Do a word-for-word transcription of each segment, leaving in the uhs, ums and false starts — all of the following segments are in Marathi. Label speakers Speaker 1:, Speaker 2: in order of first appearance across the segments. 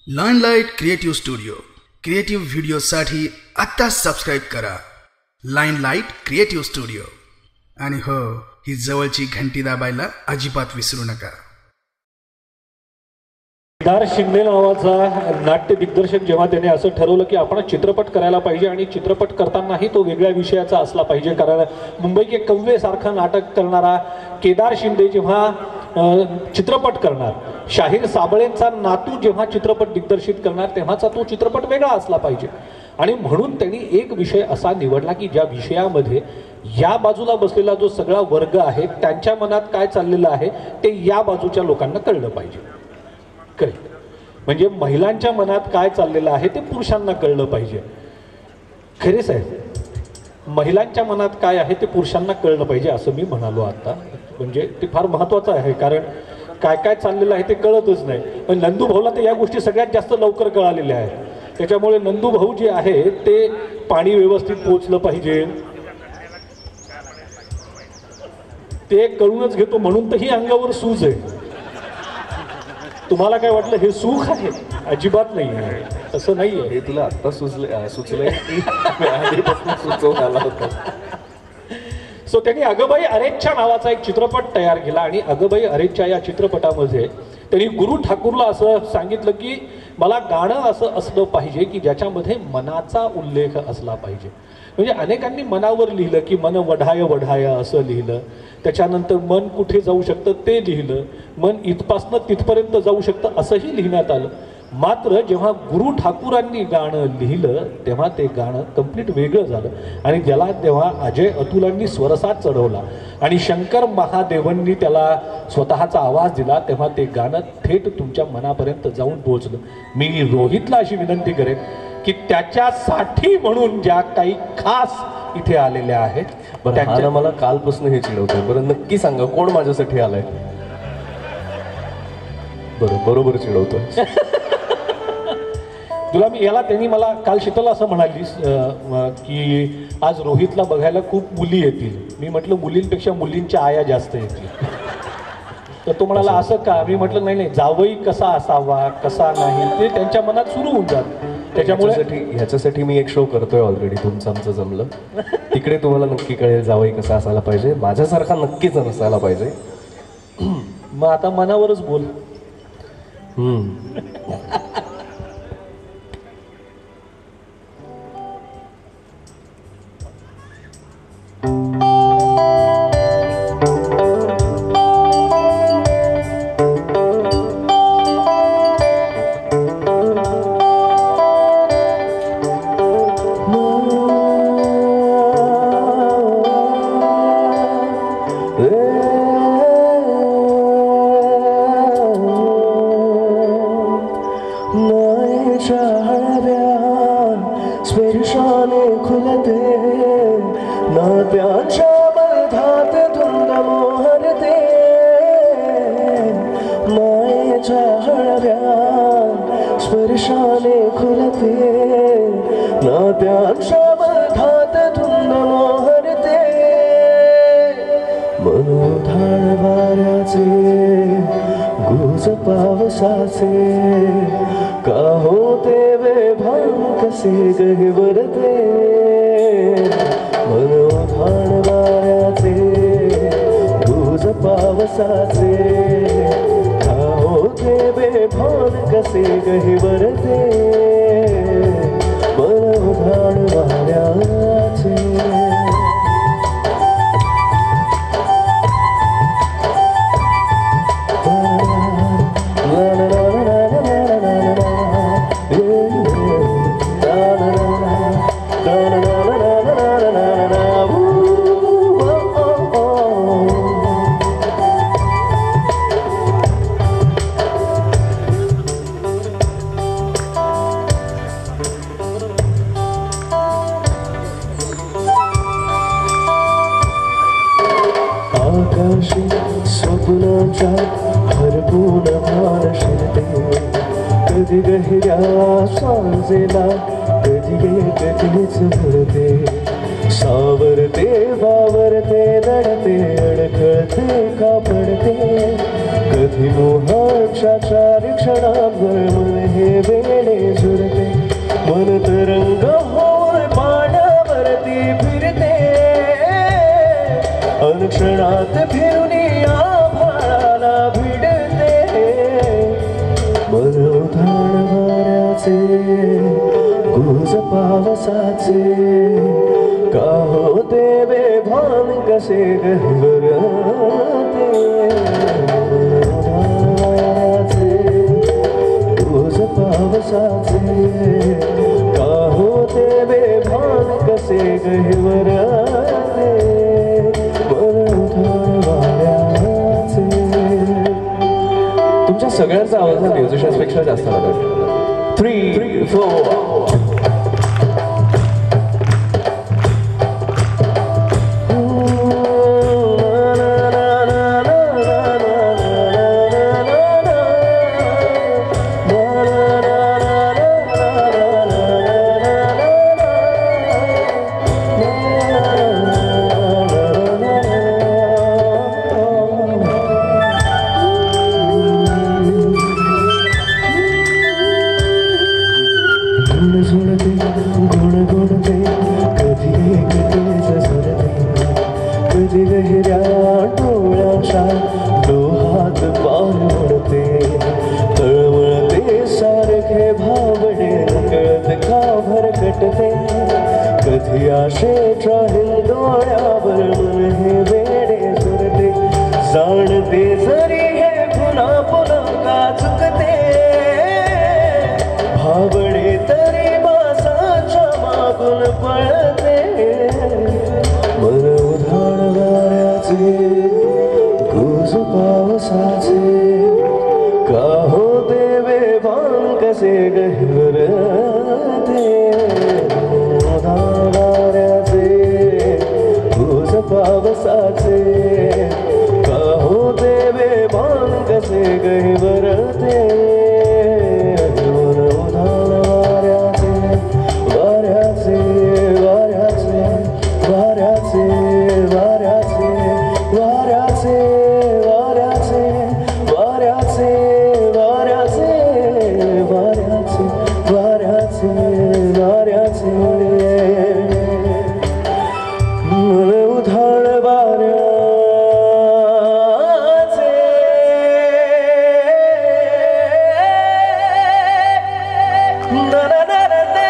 Speaker 1: लाईनलाईट क्रिएटिव्ह स्टुडिओ क्रिएटिव्ह व्हिडिओसाठी आत्ता सबस्क्राईब करा. Linelight creative studio. आणि हो, ही जवळची घंटी दाबायला अजिबात विसरू नका.
Speaker 2: केदार शिंदे नावाचा नाट्य दिग्दर्शक जेव्हा त्याने असं ठरवलं की आपण चित्रपट करायला पाहिजे आणि चित्रपट करतानाही तो वेगळ्या विषयाचा असला पाहिजे, कारण मुंबई के कव्वे सारखं नाटक करणारा केदार शिंदे जेव्हा चित्रपट करणार, शाहीर साबळेंचा नातू जेव्हा चित्रपट दिग्दर्शित करणार, तेव्हाचा तो चित्रपट वेगळा असला पाहिजे. आणि म्हणून त्यांनी एक विषय असा निवडला की ज्या विषयामध्ये या बाजूला बसलेला जो सगळा वर्ग आहे त्यांच्या मनात काय चाललेलं आहे ते या बाजूच्या लोकांना कळलं पाहिजे. करेक्ट. म्हणजे महिलांच्या मनात काय चाललेलं आहे ते पुरुषांना कळलं पाहिजे. खरे साहेब, महिलांच्या मनात काय आहे ते पुरुषांना कळलं पाहिजे असं मी म्हणालो आता. म्हणजे ते फार महत्त्वाचं आहे, कारण काय काय चाललेलं आहे ते कळतच नाही. पण नंदू भाऊला तर या गोष्टी सगळ्यात जास्त लवकर कळालेल्या आहेत. त्याच्यामुळे नंदू भाऊ जे आहे ते पाणी व्यवस्थित पोचलं पाहिजे ते कळूनच घेतो, म्हणून तर ही अंगावर सूज आहे. तुम्हाला काय वाटलं हे सुख आहे? अजिबात नाही आहे, तसं नाही आहे.
Speaker 3: हे तुला आत्ता सुचले सुचलंय की आधीपासून सुचवून होता.
Speaker 2: सो त्यांनी अगबाई अरेच्चा नावाचा एक चित्रपट तयार केला आणि अगबाई अरेच्चा या चित्रपटामध्ये त्यांनी गुरु ठाकूरला असं सांगितलं की मला गाणं असं असलं पाहिजे की ज्याच्यामध्ये मनाचा उल्लेख असला पाहिजे. म्हणजे अनेकांनी मनावर लिहिलं की मन वढाय वढाय असं लिहिलं, त्याच्यानंतर मन कुठे जाऊ शकतं ते लिहिलं, मन इथपासनं तिथपर्यंत जाऊ शकतं असंही लिहिण्यात आलं. मात्र जेव्हा गुरु ठाकूरांनी गाणं लिहिलं तेव्हा ते गाणं कंप्लीट वेगळं झालं आणि ज्याला तेव्हा अजय अतुलांनी स्वरसात चढवला आणि शंकर महादेवांनी त्याला स्वतःचा आवाज दिला, तेव्हा ते गाणं थेट तुमच्या मनापर्यंत जाऊन पोहोचलं. मी रोहितला अशी विनंती करेन की त्याच्यासाठी म्हणून ज्या काही खास इथे आलेल्या आहेत.
Speaker 3: त्यांच्या मला कालपासून हे चिडवतोय. बरं नक्की सांगा कोण माझ्यासाठी आलाय? बरं बरोबर चिडवतोय
Speaker 2: तुला मी याला. त्यांनी मला काल शीतल असं म्हणालीस की आज रोहितला बघायला खूप मुली येतील. मी म्हटलं मुलींपेक्षा मुलींच्या आया जास्त येतील. तर तो म्हणाला असं का? मी म्हटलं नाही नाही, जावई कसा असावा कसा नाही ते त्यांच्या मनात सुरू होऊन जात. त्याच्यामुळे
Speaker 3: ह्याच्यासाठी मी एक शो करतोय ऑलरेडी, तुमचं आमचं जमलं. तिकडे तुम्हाला नक्की कळेल जावई कसा असायला पाहिजे, माझ्यासारखा नक्कीच नसायला पाहिजे.
Speaker 2: मग आता मनावरच बोल.
Speaker 3: हम्म
Speaker 4: स्पर्शाने खुलते नात्याच्या बंधात धुंद मोहरते, मायेच्या हळव्या स्पर्शाने खुलते नात्याच्या बंधात धुंद मोहरते. मनोधाळ वाऱ्याचे गुज पावसाचे का होते बेभान कसे गहिवरते. मनोधाण वाऱ्याचे गुज पावसाचे का होते बेभान कसे गहिवरते. मनोधाण वाऱ्याचे आकाशी स्वप्नाच्या हरपून भार शिरते, कधी गहिऱ्या सांजेला कधी कधीच भरते. सावरते वावरते लढते अडखळते का पडते कधी मोहाक्षाच्या क्षणांवर मन हे वेडे झुरते, मन तरंग होऊन पाण्यावरती फिरते, अनुक्षणात फिरून आभाळाला भिडते, मन उधाण वाऱ्याचे गुज पावसाचे, का होते बेभान कसे गहिवरते, गुज पावसाचे, का होते बेभान कसे गहिवरते, मन उधाण वाऱ्याचे. तुमच्या सगळ्यांचा आवाज हा म्युझिशियन्स पेक्षा जास्त आला. थ्री फोर कधी गहिऱ्या डोळ्याच्या डोहात पार पडते, तळमळते सारखे भावडे नकळत का भरकटते, कधी आशेच्या हिंदोळ्यावर मन हे वेडे सुरते, जाणते जरी हे पुन्हा पुन्हा का चुकते, भावडे तरी मासाच्या मागून पळते, मन उधाण वाऱ्याचे गुज पावसाचे, का होते बेभान कसे गहिवरते, उधाण वाऱ्याचे गुज पावसाचे, का होते बेभान कसे गहिवरते, मन उधाण वाऱ्याचे वाऱ्याचे वाऱ्याचे वाऱ्याचे वाऱ्याचे वाऱ्याचे वाऱ्याचे वाऱ्याचे वाऱ्याचे वाऱ्याचे वाऱ्याचे वाऱ्याचे, मन उधाण वाऱ्याचे, ना ना ना ना ना.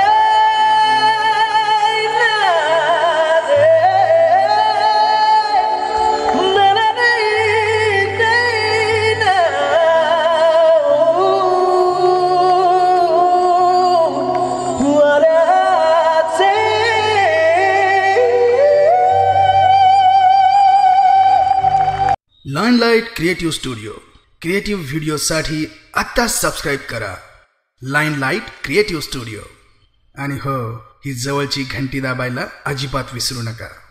Speaker 1: लाईनलाईट क्रिएटिव्ह स्टुडिओ क्रिएटिव्ह व्हिडिओसाठी आत्ताच सबस्क्राईब करा. Linelight creative studio. आणि हो, ही जवळची घंटी दाबायला अजिबात विसरू नका.